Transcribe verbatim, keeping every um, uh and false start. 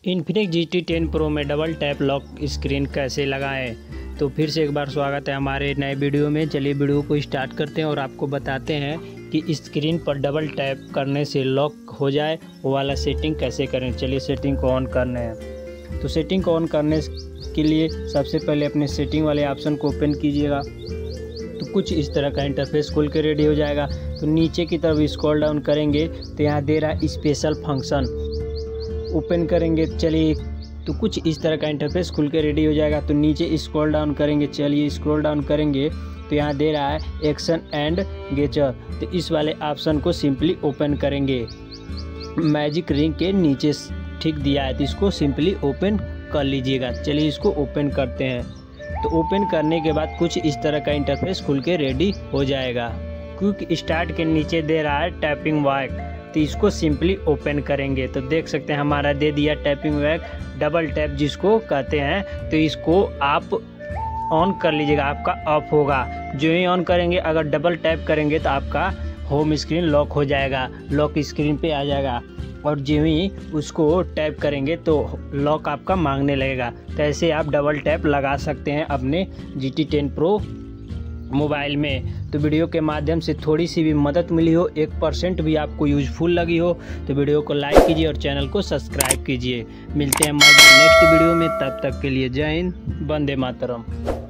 Infinix G T ten pro में double tap lock screen कैसे लगाएं। तो फिर से एक बार स्वागत है हमारे नए वीडियो में। चलिए वीडियो को स्टार्ट करते हैं और आपको बताते हैं कि स्क्रीन पर डबल टैप करने से लॉक हो जाए वो वाला सेटिंग कैसे करें। चलिए सेटिंग को ऑन करने हैं। तो सेटिंग को ऑन करने के लिए सबसे पहले अपने सेटिंग वाले ऑप्शन को ओपन कीजिएगा। तो कुछ इस तरह का इंटरफेस खुल के रेडी हो जाएगा। तो नीचे की तरफ स्क्रॉल डाउन करेंगे तो यहाँ दे रहा है स्पेशल फंक्शन, ओपन करेंगे। चलिए तो कुछ इस तरह का इंटरफेस खुल के रेडी हो जाएगा। तो नीचे स्क्रॉल डाउन करेंगे। चलिए स्क्रॉल डाउन करेंगे तो यहाँ दे रहा है एक्शन एंड गेचर। तो इस वाले ऑप्शन को सिंपली ओपन करेंगे। मैजिक रिंग के नीचे ठीक दिया है तो इसको सिंपली ओपन कर लीजिएगा। चलिए इसको ओपन करते हैं। तो ओपन करने के बाद कुछ इस तरह का इंटरफेस खुल के रेडी हो जाएगा। क्विक स्टार्ट के नीचे दे रहा है टैपिंग वैक, तो इसको सिंपली ओपन करेंगे। तो देख सकते हैं हमारा दे दिया टैपिंग वैक, डबल टैप जिसको कहते हैं। तो इसको आप ऑन कर लीजिएगा, आपका ऑफ होगा। जो ही ऑन करेंगे, अगर डबल टैप करेंगे तो आपका होम स्क्रीन लॉक हो जाएगा, लॉक स्क्रीन पे आ जाएगा। और जो ही उसको टैप करेंगे तो लॉक आपका मांगने लगेगा। तो ऐसे आप डबल टैप लगा सकते हैं अपने G T ten pro mobile में। तो वीडियो के माध्यम से थोड़ी सी भी मदद मिली हो, एक परसेंट भी आपको यूजफुल लगी हो तो वीडियो को लाइक कीजिए और चैनल को सब्सक्राइब कीजिए। मिलते हैं हमारे नेक्स्ट वीडियो में, तब तक के लिए जय हिंद, वंदे मातरम।